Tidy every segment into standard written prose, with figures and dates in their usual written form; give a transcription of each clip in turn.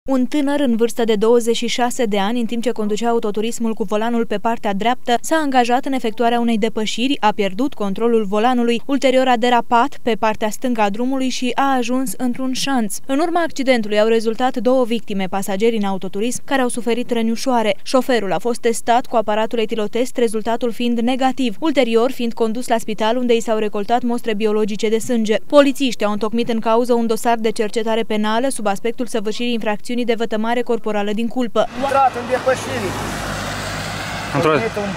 Un tânăr în vârstă de 26 de ani, în timp ce conducea autoturismul cu volanul pe partea dreaptă, s-a angajat în efectuarea unei depășiri, a pierdut controlul volanului, ulterior a derapat pe partea stângă a drumului și a ajuns într-un șanț. În urma accidentului au rezultat două victime, pasageri în autoturism, care au suferit răni ușoare. Șoferul a fost testat cu aparatul etilotest, rezultatul fiind negativ, ulterior fiind condus la spital, unde i s-au recoltat mostre biologice de sânge. Polițiștii au întocmit în cauză un dosar de cercetare penală sub aspectul săvârșirii infracțiunii de vătămare corporală din culpă. Intrat în depășire. Într-o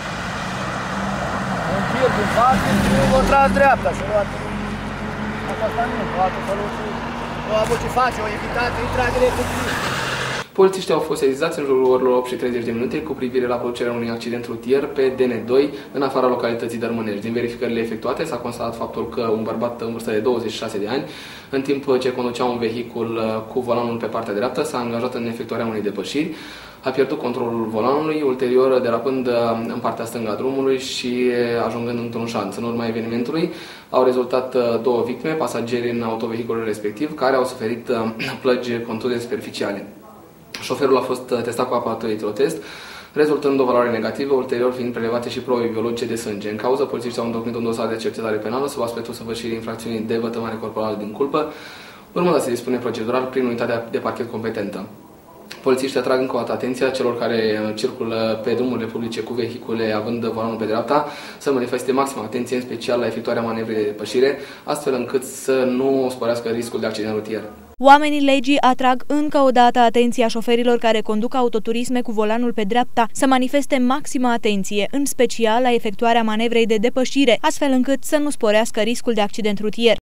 un tir din față și o tras dreapta și a luat. Asta nu, o altă soluție. Nu a avut ce face, o evitat, intra direct în tir. Polițiștii au fost sesizați în jurul orelor 8:30 cu privire la producerea unui accident rutier pe DN2 în afara localității Dărmânești. Din verificările efectuate s-a constatat faptul că un bărbat în vârstă de 26 de ani, în timp ce conducea un vehicul cu volanul pe partea dreaptă, s-a angajat în efectuarea unei depășiri, a pierdut controlul volanului, ulterior derapând în partea stângă a drumului și ajungând într-un șanț. În urma evenimentului au rezultat două victime, pasageri în autovehiculul respectiv, care au suferit plăgi contuze superficiale. Șoferul a fost testat cu aparatul etilotest, rezultând o valoare negativă, ulterior fiind prelevate și probe biologice de sânge. În cauză, polițiștii au întocmit un dosar de cercetare penală sub aspectul săvârșirii infracțiunii de vătămare corporală din culpă, urmând a se dispune procedural prin unitatea de parchet competentă. Polițiștii atrag încă o dată atenția celor care circulă pe drumurile publice cu vehicule având volanul pe dreapta să manifeste maximă atenție, în special la efectuarea manevrei de depășire, astfel încât să nu sporească riscul de accident rutier. Oamenii legii atrag încă o dată atenția șoferilor care conduc autoturisme cu volanul pe dreapta să manifeste maximă atenție, în special la efectuarea manevrei de depășire, astfel încât să nu sporească riscul de accident rutier.